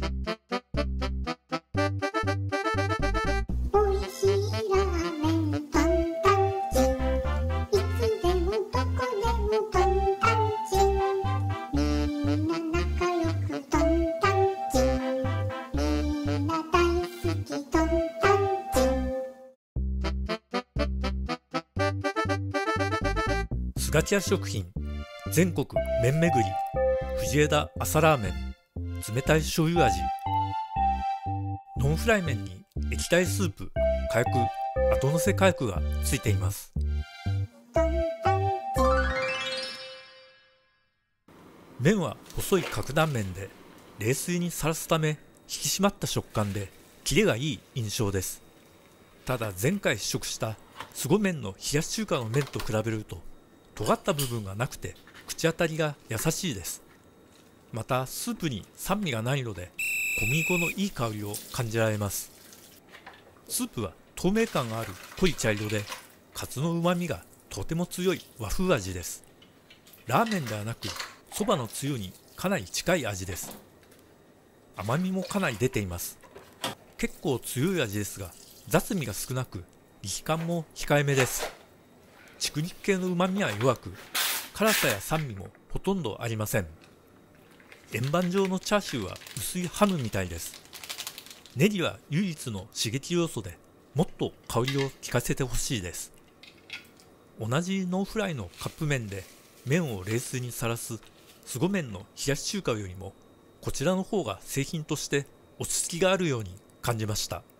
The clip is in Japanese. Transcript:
おいしいラーメントンタンチン、いつでもどこでもトンタンチン、みんな仲良くトンタンチン、みんな大好きトンタンチン。 スガチャ食品全国麺めぐり藤枝朝ラーメン冷たい醤油味。ノンフライ麺に液体スープ、火薬、後乗せ火薬がついています。麺は細い角断面で冷水にさらすため引き締まった食感でキレがいい印象です。ただ前回試食した凄麺の冷やし中華の麺と比べると尖った部分がなくて口当たりが優しいです。またスープに酸味がないので小麦粉のいい香りを感じられます。スープは透明感がある濃い茶色でカツのうまみがとても強い和風味です。ラーメンではなくそばのつゆにかなり近い味です。甘みもかなり出ています。結構強い味ですが雑味が少なく力感も控えめです。畜肉系のうまみは弱く辛さや酸味もほとんどありません。円盤状のチャーシューは薄いハムみたいです。ネギは唯一の刺激要素でもっと香りを効かせてほしいです。同じノンフライのカップ麺で麺を冷水にさらす凄麺の冷やし中華よりもこちらの方が製品として落ち着きがあるように感じました。